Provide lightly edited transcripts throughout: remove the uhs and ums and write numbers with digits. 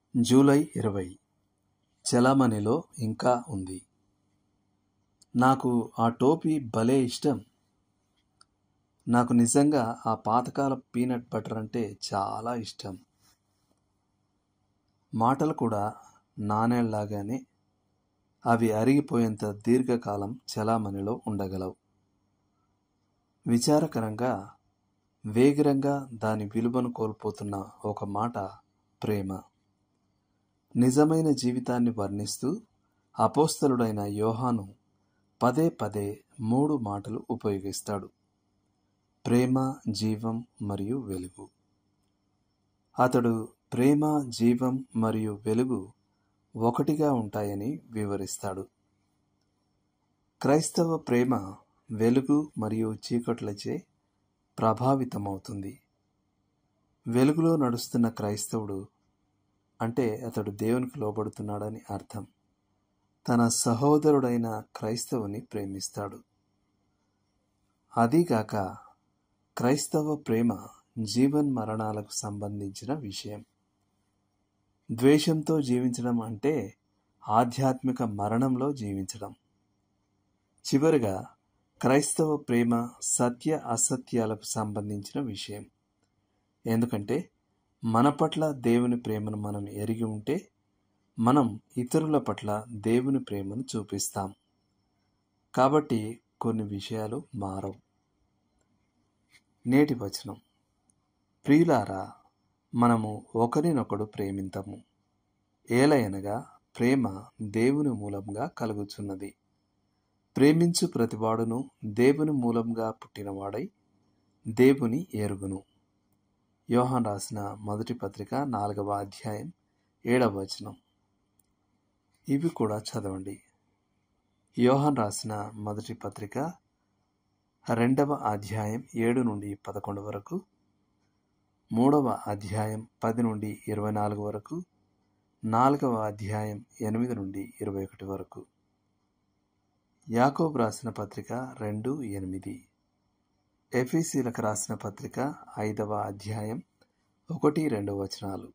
July 20 చలామణిలో ఇంకా ఉంది. నాకు ఆ టోపీ భలే ఇష్టం. నాకు నిజంగా ఆ పాతకాల పీనట్ బటర్ అంటే చాలా ఇష్టం. మాటలు కూడా నాణేల్లాగానే అవి అరిగిపోయేంత దీర్ఘకాలం చలామణిలో ఉండగలవు. విచారకరంగా వేగిరంగా దాని విలువను కోల్పోతున్న ఒక మాట ప్రేమ. నిజమైన జీవితాన్ని వర్ణిస్తూ అపోస్తలుడైన యోహాను పదే పదే 3 మాటలు ఉపయోగిస్తాడు: ప్రేమ, జీవం మరియు వెలుగు. అతడు ప్రేమ, జీవం మరియు వెలుగు ఒకటిగా ఉంటాయని వివరిస్తాడు. క్రైస్తవ ప్రేమ వెలుగు మరియు చీకట్లచే ప్రభావితమవుతుంది. వెలుగులో నడుస్తున్న క్రైస్తవుడు అంటే అతడు దేవునికి లోబడుతున్నాడని అర్థం. తన సహోదరుడైన క్రైస్తవుని ప్రేమిస్తాడు. అదీగాక క్రైస్తవ ప్రేమ జీవన్మరణాలకు సంబంధించిన విషయం. ద్వేషంతో జీవించడం అంటే ఆధ్యాత్మిక మరణంలో జీవించడం. చివరిగా క్రైస్తవ ప్రేమ సత్య అసత్యాలకు సంబంధించిన విషయం. ఎందుకంటే మన పట్ల దేవుని ప్రేమను మనం ఎరిగి ఉంటే మనం ఇతరుల పట్ల దేవుని ప్రేమను చూపిస్తాం. కాబట్టి కొన్ని విషయాలు మారవు. నేటి వచనం: ప్రియులారా, మనము ఒకరినొకడు ప్రేమింతము. ఏలయనగా ప్రేమ దేవుని మూలంగా కలుగుచున్నది. ప్రేమించు ప్రతివాడును దేవుని మూలంగా పుట్టినవాడై దేవుని ఎరుగును. యోహాను రాసిన మొదటి పత్రిక 4వ అధ్యాయం 7వ వచనం. ఇవి కూడా చదవండి. యోహాను రాసిన మొదటి పత్రిక 2వ అధ్యాయం 7 నుండి 11 వరకు, 3వ అధ్యాయం 10 నుండి 24 వరకు, 4వ అధ్యాయం 8 నుండి 21 వరకు. యాకోబు రాసిన పత్రిక 2:8. ఎఫెసీయులకు రాసిన పత్రిక 5వ అధ్యాయం 1-2 వచనాలు.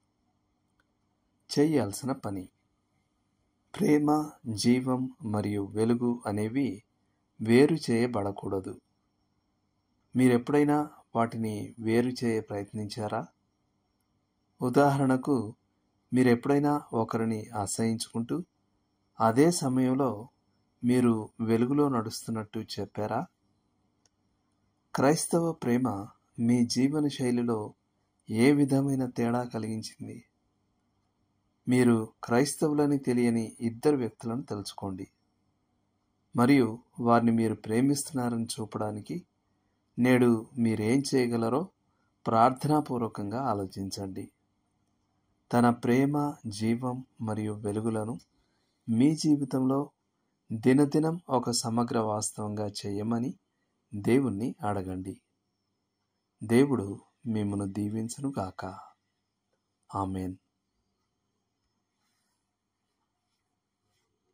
చేయాల్సిన పని: ప్రేమ, జీవం మరియు వెలుగు అనేవి వేరు చేయబడకూడదు. మీరెప్పుడైనా వాటిని వేరు చేయ ప్రయత్నించారా? ఉదాహరణకు, మీరెప్పుడైనా ఒకరిని అసహించుకుంటూ అదే సమయంలో మీరు వెలుగులో నడుస్తున్నట్టు చెప్పారా? క్రైస్తవ ప్రేమ మీ జీవన శైలిలో ఏ విధమైన తేడా కలిగించింది? మీరు క్రైస్తవులని తెలియని 2 వ్యక్తులను తెలుసుకోండి మరియు వారిని మీరు ప్రేమిస్తున్నారని చూపడానికి నేడు మీరేం చేయగలరో ప్రార్థనాపూర్వకంగా ఆలోచించండి. తన ప్రేమ, జీవం మరియు వెలుగులను మీ జీవితంలో దినదినం ఒక సమగ్ర వాస్తవంగా చేయమని దేవుణ్ణి అడగండి. దేవుడు మిమ్మును దీవించును గాక. ఆమేన్.